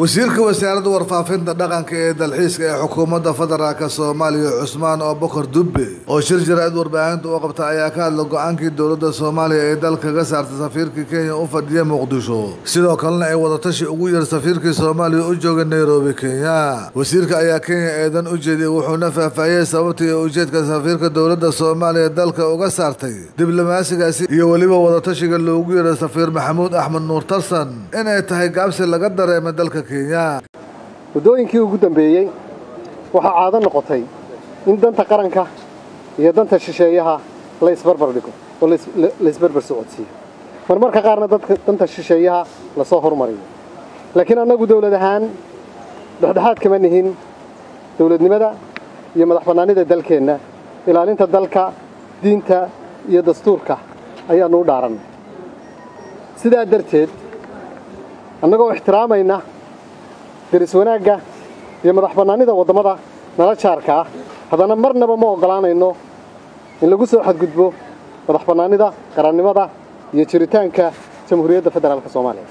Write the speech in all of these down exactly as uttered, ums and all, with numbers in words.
wasiirka wasaaradda warfaafinta dhaqanka ee dalxiiska ee xukuumadda federaalka Soomaaliya Cusmaan Abubakar Dubbe oo shir jaraa'id warbaahinta u qabtay ayaa ka hadlay go'aankii dowladda Soomaaliya ee dalka ka saartay safiirka Kenya u fadhiya Muqdisho sidoo kalena ay wada tashi ugu yeer safiirka Soomaaliya u jooga Nairobi Kenya wasiirka ayaa Kenya eedan u jeediyay wuxuuna faahfaahiyay sababta iyo ujeedka safiirka dowladda Soomaaliya dalka uga saartay diblomaasigaasi iyo waliba wada tashiga loogu yeeray safiir Maxamuud Axmed Nuur Tarsan inay tahay gaabsi laga dareemay dalka Kenya wadooyinkii ugu dambeeyay waxa caado noqotay in danta qaranka iyo danta shisheeyaha la isbarbar dhigo oo la isbarbar socodsiyo marmarka qaarna dadka danta shisheeyaha la soo hormariyo laakiin anagu dawlad ahaan dhexdhexaad kama nihin dawladnimada iyo madax bannaanida dalkeena ilaalinta dalka diinta iyo dastuurka ayaanu u dhaaranay sidaa darteed annagoo ixtiraamayna deris wanaagga iyo madax bannaanida wadamada nala jaarka ah hadana marnaba ma ogolaanayno in lagu soo xadgudbo madax bannaanida qarannimada iyo jiritaanka jamhuuriyadda federaalka Soomaaliya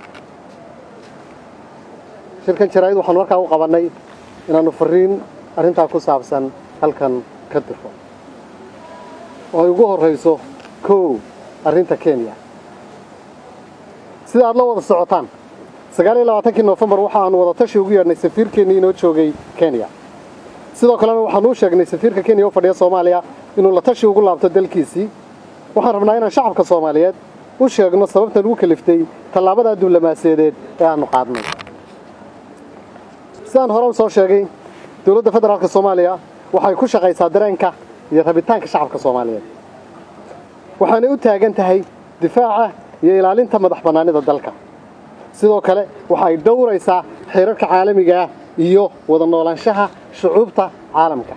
shirkan jaraa'id waxaan markaa u qabanay inaanu fariin arrinta ku saabsan halkan ka dirfo oo ugu horeyso koow arrinta Kenya sida aad la wada socotaan sagaal iyo labaatan November waxaan wada tashi ugu yeernay safiirkeena inoo joogay Kenya sidoo kale waxaan u sheegnay safiirka Kenya oo fadhiya Soomaaliya inuu la tashi ugu laabto dalkiisii waxaan rabnaa inaan shacabka Soomaaliyeed u sheegno sababta ugu kaliftay tallaabada diblomaasiyadeed ee aanu qaadnay saan hore u soo sheegay dowladda federaalka Soomaaliya waxay ku shaqaysaa dareenka iyo rabitaanka shacabka Soomaaliyeed waxaana u taagan tahay difaaca iyo ilaalinta madax bannaanida dalka sidoo kale waxay dhowraysaa xeerarka caalamiga ah iyo wada noolaanshaha shucuubta caalamka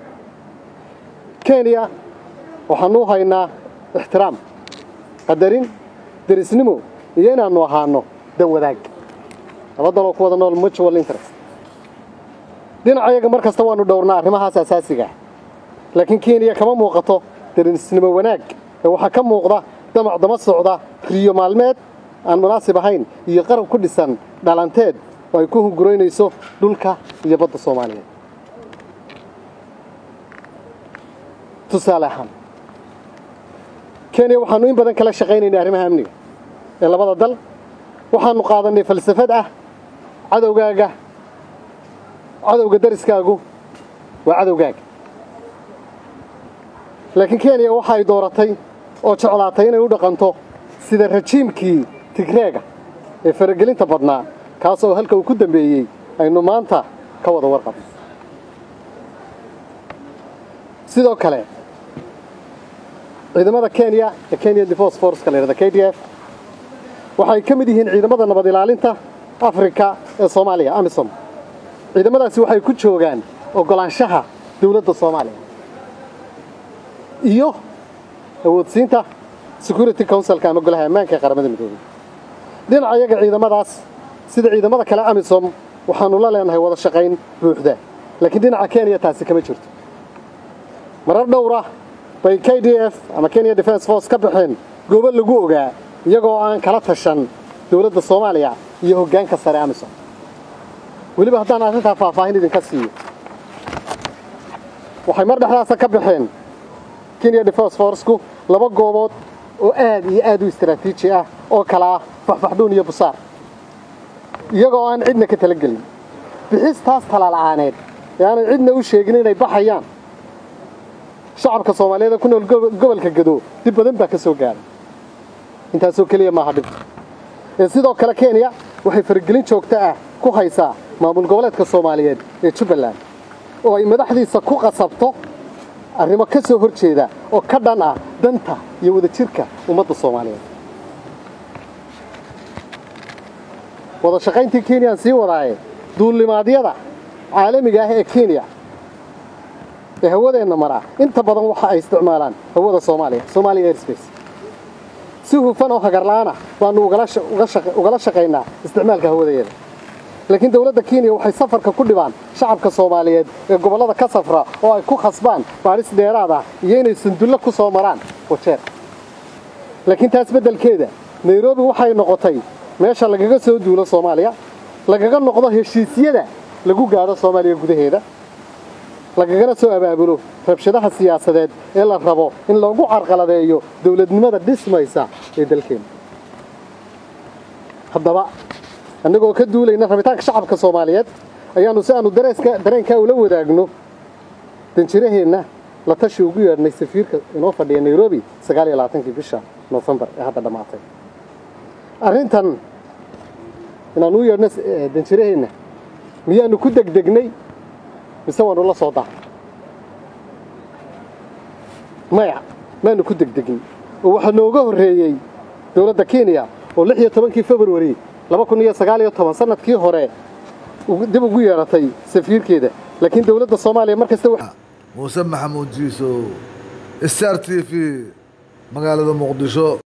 Kenya waxaanu haynaa ixtiraam qadarin derisnimo iyo inaanu ahaano dan wadaag labadaba ku wada nool mutual interest dhinacayaga markasta waanu dhowrnaa arrimahaas asaasiga laakiin Kenya kama muuqato derisnimo wanaag waxa ka muuqda damac dama socda riyo maalmeed aan munaasib ahayn iyo qarab ku dhisan dhalanteed oo ay ku hunguraynayso dhulka iyo badda Soomaaliyeed tusaale ahaan Kenya waxaanu in badan kala shaqaynaynaa arrimaha amniga ee labada dal waxaanu qaadanay falsafad ah cadawgaaga cadawga dariskaagu waa cadawgaaga laakiin Kenya waxay dooratay oo jeclaatay inay u dhaqanto sida rajiimkii Tigreega ee faragelinta badnaa kaas oo halka uu ku dambeeyay aynu maanta ka wada warqabno sidoo kale ciidamada Kenya ee Kenya Defence Force kaleerada K D F waxay ka mid yihiin ciidamada nabad ilaalinta Afrika ee Soomaaliya AMISOM ciidamadaasi waxay ku joogaan ogolaanshaha dawladda Soomaaliya iyo awoodsiinta Security Council ka ama golaha ammaanka ee qaramada midoobay dhinacayaga ciidamadaas sida ciidamada kale AMISOM waxaanu la leenahay wada shaqayn buuxda laakiin dhinaca Kenya taasi kama jirto marar dhowr ah bay K D F ama Kenya Defence Force ka baxeen goobo lagu ogaa iyagoo aan kala tashan dawladda Soomaaliya iyo hoggaanka sare AMISOM waliba haddaan arrinta faahfaahin idinka siiyo waxay mar dhexdaas ka baxeen Kenya Defence Force ku laba goobood oo aad iyo aad u istiraatiiji ah oo kala ah faxfaxduun iyo busaar iyagoo aan cidna ka tala gelin bixistaas talaalaaneed yaani cidna u sheegin inay baxayaan shacabka Soomaaliyeed ku nool gobolka Gado dib badan baa ka soo gaaray intaas oo kaliya ma hadib ee sidoo kale Kenya waxay faragelin joogto ah ku haysaa maamul goboleedka Soomaaliyeed ee Jubbaland oo ay madaxdiisa ku qasabto arrimo ka soo horjeeda oo ka dhan ah danta iyo wada jirka ummadda Soomaaliyeed wada shaqayntii Kenya si wadaaye duulimaadyada caalamiga ah ee Kenya ee hawadeena mara inta badan waxa ay isticmaalaan hawada Soomaaliya Somali Airspace si hufan oo hagarlaana waanu ugala shaqaynaa isticmaalka hawadeeda laakiin dawladda Kenya waxay safarka ku dhibaan shacabka Soomaaliyeed ee gobolada ka safra oo ay ku khasbaan baaris dheeraad ah iyo inay sanduuq ku soo maraan wajeer laakiin taas beddelkeeda Nairobi waxay noqotay meesha lagaga soo duulo Soomaaliya lagaga noqdo heshiisyada lagu gaaro Soomaaliya gudaheeda lagagana soo abaabulo rabshadaha siyaasadeed ee la rabo in lagu carqaladeeyo dawladnimada dhismaysa ee dalkeena haddaba annagoo ka duulayna rabitaanka shacabka Soomaaliyeed ayaanu si aanu dareeska dareenka ula wadaagno danjiraheena la tashi ugu yeernay safiirka inoo fadhiya Nairobi sagaal iyo labaatan bisha November ee hadda dhamaatay arrintan inaanu u yeernay danjiraheena miyaanu ku degdegnay mise waanu la soo daacay maya maanu ku degdegin oo waxa nooga horeeyay dawladda Kenya oo lix iyo tobankii February laba kun iyo sagaal iyo toban sanadkii hore dib ugu yeeratay safiirkeeda laakiin dawladda Soomaaliya markasta Muuse Maxamuud Jiiso Star T V magaalada Muqdisho.